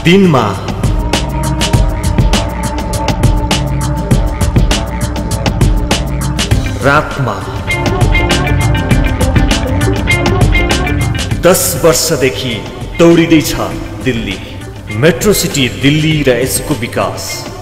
दिनमा रातमा 10 वर्षदेखि दौडिँदैछ दिल्ली। मेट्रो सिटी दिल्ली र यसको विकास